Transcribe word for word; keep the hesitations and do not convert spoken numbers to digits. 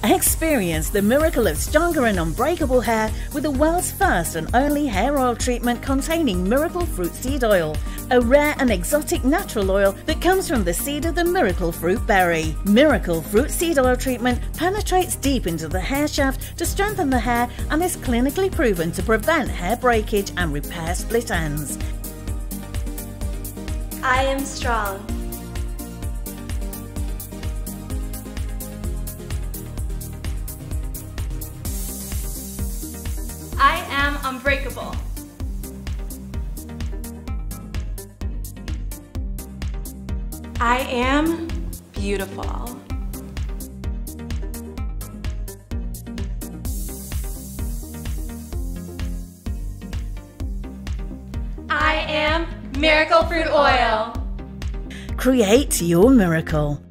Experience the miracle of stronger and unbreakable hair with the world's first and only hair oil treatment containing miracle fruit seed oil, a rare and exotic natural oil that comes from the seed of the miracle fruit berry. Miracle fruit seed oil treatment penetrates deep into the hair shaft to strengthen the hair and is clinically proven to prevent hair breakage and repair split ends. I am strong. I am unbreakable. I am beautiful. I am Miracle Fruit Oil. Create your miracle.